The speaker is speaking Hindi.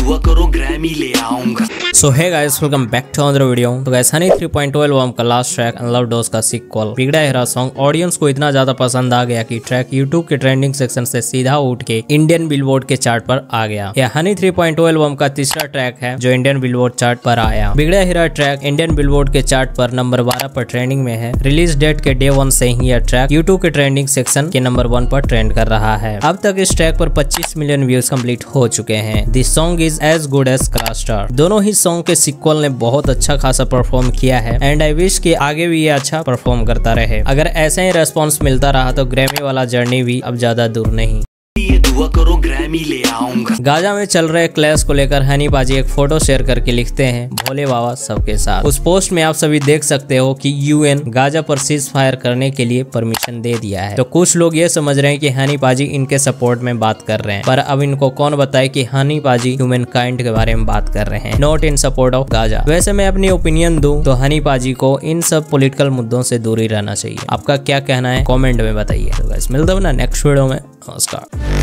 दुआ करो ग्रैमी ले आऊंगा। So hey guys, welcome back to another video. तो गाइस, हनी 3.2 एल्बम का लास्ट ट्रैक अनलव डोज का सीक्वल बिगड़ा हेरा सॉन्ग ऑडियंस को इतना ज्यादा पसंद आ गया कि ट्रैक यूट्यूब के ट्रेंडिंग सेक्शन से सीधा उठ के इंडियन बिलबोर्ड के चार्ट पर आ गया। यह हनी 3.2 एल्बम का तीसरा ट्रैक है जो इंडियन बिलबोर्ड चार्ट पर आया। बिगड़ा हेरा ट्रैक इंडियन बिलबोर्ड के चार्ट पर नंबर 12 पर ट्रेंडिंग में है। रिलीज डेट के डे 1 से ही यह ट्रैक यूट्यूब के ट्रेंडिंग सेक्शन के नंबर 1 पर ट्रेंड कर रहा है। अब तक इस ट्रैक पर 25 मिलियन व्यूज कंप्लीट हो चुके हैं। This song is as good as class star. दोनों ही सॉन्ग के सीक्वल ने बहुत अच्छा खासा परफॉर्म किया है एंड आई विश कि आगे भी ये अच्छा परफॉर्म करता रहे। अगर ऐसे ही रेस्पॉन्स मिलता रहा तो ग्रैमी वाला जर्नी भी अब ज्यादा दूर नहीं। दुआ करो ग्रैमी ले आऊंगा। गाजा में चल रहे क्लैश को लेकर हनी पाजी एक फोटो शेयर करके लिखते हैं, भोले बाबा सबके साथ। उस पोस्ट में आप सभी देख सकते हो कि यूएन गाजा पर सीज फायर करने के लिए परमिशन दे दिया है। तो कुछ लोग ये समझ रहे हैं कि हनी पाजी इनके सपोर्ट में बात कर रहे हैं, पर अब इनको कौन बताए कि हनी पाजी ह्यूमन काइंड के बारे में बात कर रहे हैं, not in support of Gaza. वैसे मैं अपनी ओपिनियन दूं तो हनी पाजी को इन सब पॉलिटिकल मुद्दों से दूर ही रहना चाहिए। आपका क्या कहना है कॉमेंट में बताइए। तो गाइस, मिलते हैं ना नेक्स्ट वीडियो में। नमस्कार।